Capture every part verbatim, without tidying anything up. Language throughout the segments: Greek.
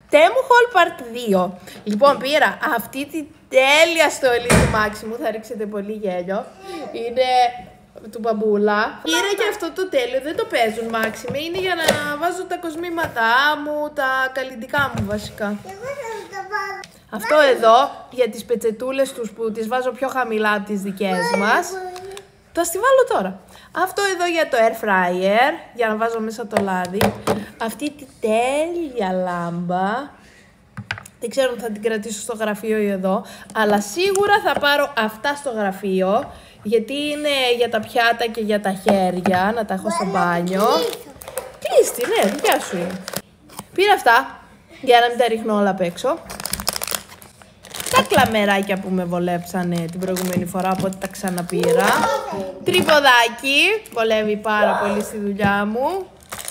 Temu Haul Part δύο. Λοιπόν, πήρα αυτή τη τέλεια στολή του Μάξιμου. Θα ρίξετε πολύ γέλιο. Είναι του μπαμπούλα. Πήρα και αυτό το τέλειο. Δεν το παίζουν, Μάξιμε. Είναι για να βάζω τα κοσμήματά μου, τα καλλυντικά μου βασικά. Αυτό εδώ για τις πετσετούλες τους που τις βάζω πιο χαμηλά από τις δικές μας. Θα στη βάλω τώρα. Αυτό εδώ για το air fryer, για να βάζω μέσα το λάδι. Αυτή τη τέλεια λάμπα. Δεν ξέρω αν θα την κρατήσω στο γραφείο ή εδώ, αλλά σίγουρα θα πάρω αυτά στο γραφείο, γιατί είναι για τα πιάτα και για τα χέρια, να τα έχω στο μπάνιο. Κλείστη, ναι, δικιά σου είναι. Πήρα αυτά, για να μην τα ρίχνω όλα απ' έξω. Τα κλαμεράκια που με βολέψανε την προηγούμενη φορά, οπότε τα ξαναπήρα. Τρυποδάκι, βολεύει πάρα πολύ στη δουλειά μου.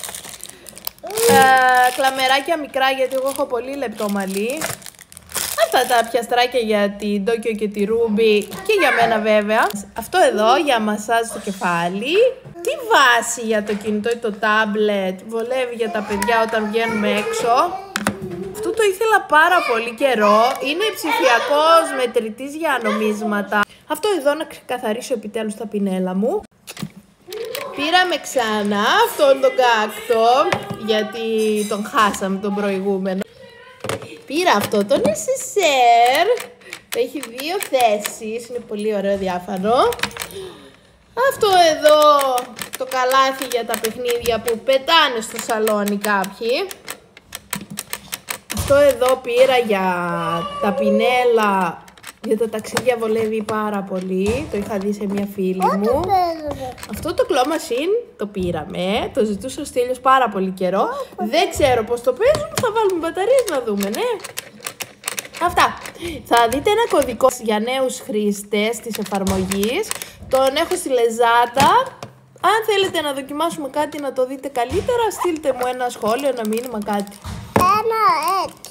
Ε, κλαμεράκια μικρά, γιατί εγώ έχω πολύ λεπτό μαλλί. Αυτά τα πιαστράκια για την Τόκιο και τη Ρούμπι και για μένα βέβαια. Αυτό εδώ για μασάζ στο κεφάλι. Τι βάση για το κινητό ή το τάμπλετ, βολεύει για τα παιδιά όταν βγαίνουμε έξω. Αυτό το ήθελα πάρα πολύ καιρό. Είναι ψηφιακός μετρητής για νομίσματα. Αυτό εδώ να ξεκαθαρίσω επιτέλους τα πινέλα μου. Πήραμε ξανά αυτόν τον κάκτο, γιατί τον χάσαμε τον προηγούμενο. Πήρα αυτό τον ες ες αρ. Έχει δύο θέσεις, είναι πολύ ωραίο διάφανο. Αυτό εδώ το καλάθι για τα παιχνίδια που πετάνε στο σαλόνι κάποιοι. Αυτό εδώ πήρα για τα πινέλα, για τα ταξίδια, βολεύει πάρα πολύ. Το είχα δει σε μια φίλη μου. Αυτό το claw machine το πήραμε. Το ζητούσε ο Στέλιος πάρα πολύ καιρό. Δεν ξέρω πώς το παίζουν. Θα βάλουμε μπαταρίες να δούμε, ναι. Αυτά. Θα δείτε ένα κωδικό για νέους χρήστες της εφαρμογής. Τον έχω στη λεζάτα. Αν θέλετε να δοκιμάσουμε κάτι να το δείτε καλύτερα, στείλτε μου ένα σχόλιο, ένα μήνυμα, κάτι. Ένα έτσι.